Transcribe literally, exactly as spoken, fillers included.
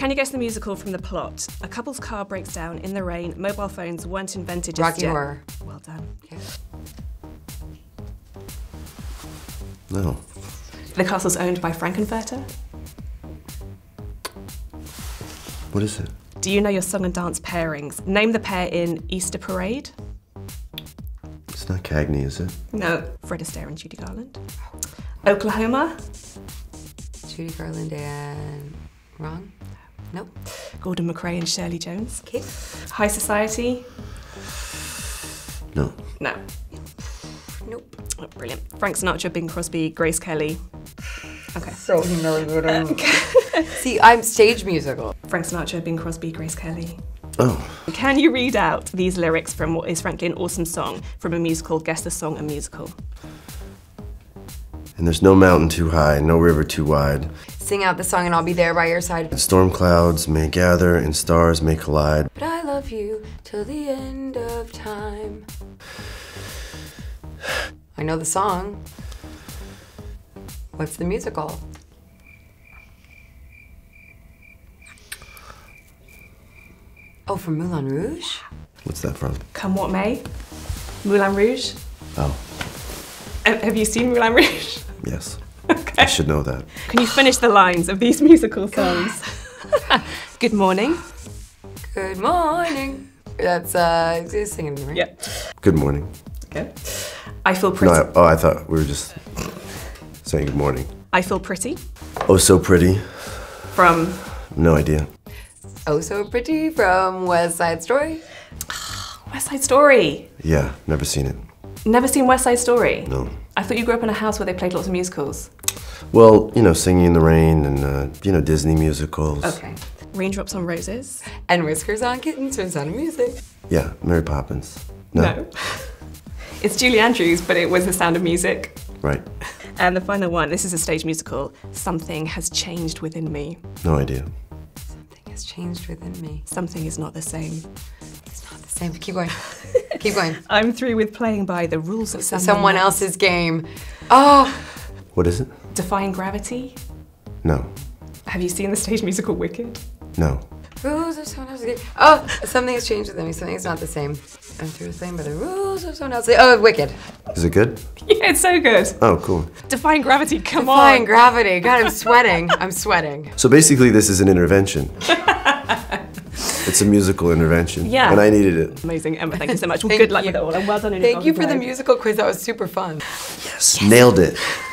Can you guess the musical from the plot? A couple's car breaks down in the rain, mobile phones weren't invented just Rocky yet. Horror. Well done. Okay. No. The castle's owned by Frankenfurter. What is it? Do you know your song and dance pairings? Name the pair in Easter Parade. It's not Cagney, is it? No. Fred Astaire and Judy Garland. Oklahoma. Judy Garland and... Wrong? Nope. Gordon McRae and Shirley Jones. Okay. High Society. No. No. Nope. Oh, brilliant. Frank Sinatra, Bing Crosby, Grace Kelly. Okay. So humiliating. See, I'm stage musical. Frank Sinatra, Bing Crosby, Grace Kelly. Oh. Can you read out these lyrics from what is frankly an awesome song from a musical? Guess the song and musical. And there's no mountain too high, no river too wide. Sing out the song and I'll be there by your side. And storm clouds may gather and stars may collide. But I love you till the end of time. I know the song. What's the musical? Oh, from Moulin Rouge? What's that from? Come what may. Moulin Rouge. Oh, Uh, Have you seen Moulin Rouge? yes. Okay. I should know that. Can you finish the lines of these musical songs? Good morning. Good morning. That's uh, singing, right? Yeah. Good morning. Okay. I feel No, pretty. I, oh, I thought we were just saying good morning. I feel pretty. Oh, so pretty. From. No idea. Oh, so pretty from West Side Story. West Side Story. Yeah, never seen it. Never seen West Side Story? No. I thought you grew up in a house where they played lots of musicals. Well, you know, Singing in the Rain and, uh, you know, Disney musicals. Okay. Raindrops on Roses. And Whiskers on Kittens from Sound of Music. Yeah, Mary Poppins. No. No. It's Julie Andrews, but it was The Sound of Music. Right. And the final one, this is a stage musical. Something has changed within me. No idea. Something has changed within me. Something is not the same. It's not the same. Keep going. Keep going. I'm through with playing by the rules of someone, Someone else's game. Oh. What is it? Defying Gravity. No. Have you seen the stage musical Wicked? No. Rules of someone else's game. Oh, something has changed within me. Something's not the same. I'm through with playing by the rules of someone else's. Oh, Wicked. Is it good? Yeah, it's so good. Oh, cool. Defying Gravity, come Defying on. Gravity. God, I'm sweating. I'm sweating. So basically this is an intervention. It's a musical intervention. Yeah. And I needed it. Amazing, Emma, thank you so much. Well, Thank good luck you. with it all, and well done in your Thank you golden for the globe. musical quiz. That was super fun. Yes, nailed it.